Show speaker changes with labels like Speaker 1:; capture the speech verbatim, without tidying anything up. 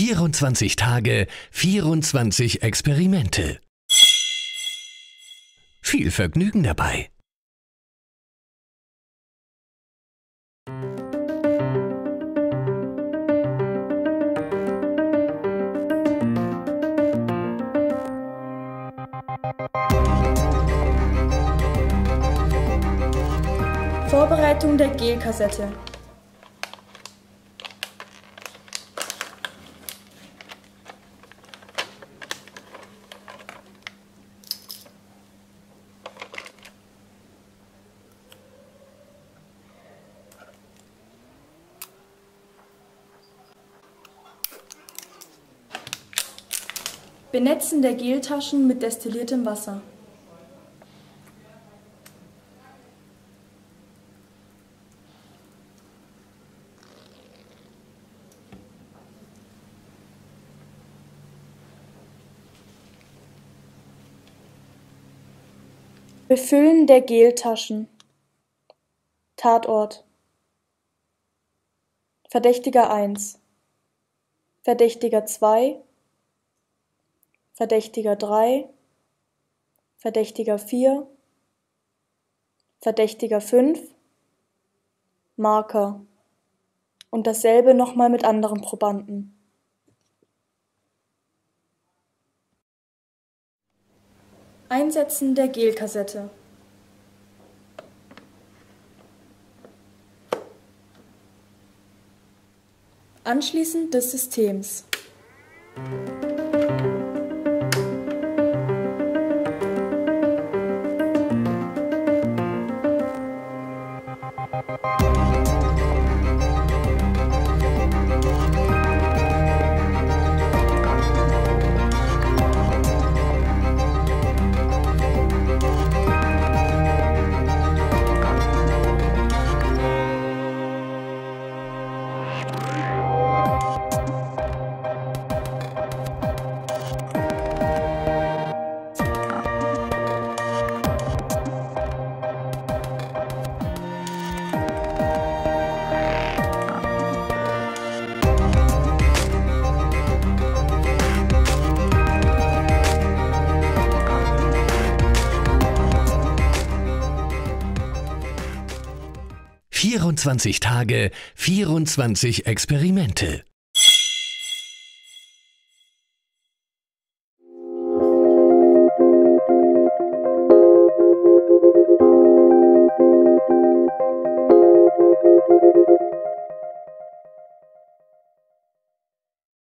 Speaker 1: vierundzwanzig Tage, vierundzwanzig Experimente. Viel Vergnügen dabei!
Speaker 2: Vorbereitung der Gelkassette. Benetzen der Geltaschen mit destilliertem Wasser. Befüllen der Geltaschen. Tatort: Verdächtiger eins, Verdächtiger zwei, Verdächtiger drei, Verdächtiger vier, Verdächtiger fünf, Marker und dasselbe nochmal mit anderen Probanden. Einsetzen der Gelkassette. Anschließen des Systems.
Speaker 1: vierundzwanzig Tage, vierundzwanzig Experimente.